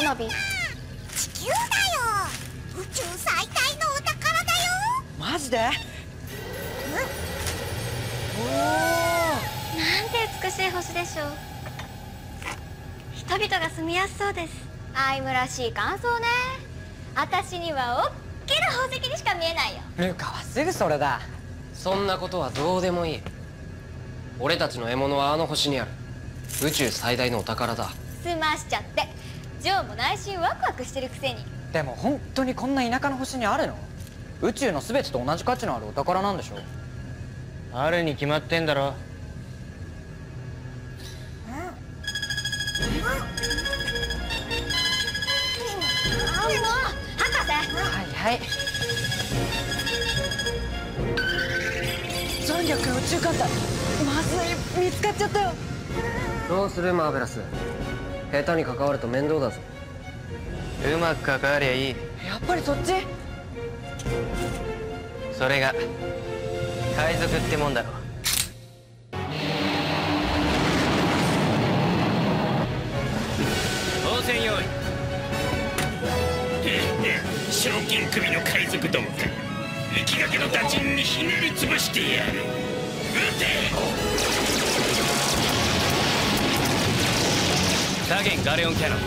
ナビ。 地球だよ。宇宙最大のお宝だよ。 マジで？おお、 なんて美しい星でしょう。人々が住みやすそうです。アイムらしい感想ね。私にはおっきな宝石にしか見えないよ。 ルカはすぐそれだ。 そんなことはどうでもいい。俺たちの獲物はあの星にある。宇宙最大のお宝だ。 済ましちゃって。ジョーも内心ワクワクしてるくせに。 でも本当にこんな田舎の星にあるの？宇宙の全てと同じ価値のあるお宝なんでしょ？ あるに決まってんだろ。 博士。 はいはい。残虐宇宙艦隊。まずい、見つかっちゃったよ。 どうするマーベラス。下手に関わると面倒だぞ。 うまく関わりゃいい。 やっぱりそっち？ それが海賊ってもんだろ。当選用意。 賞金首の海賊どもか。行きがけの打陣にひねり潰してやる。撃て！ 左舷ガレオンキャノン。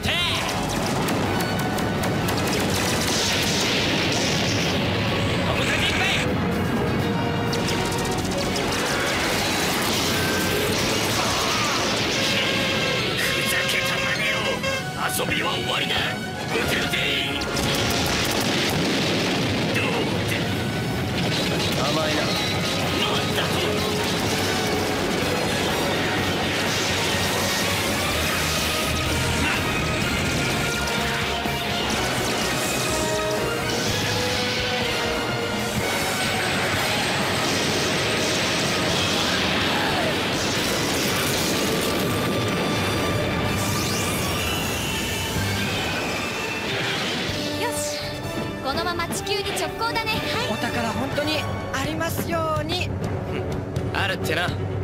遊びは終わりだ。撃て撃て。どうだ。 甘いな。 なんだと。 このまま地球に直行だね。はい。 お宝本当にありますように。 あるってな。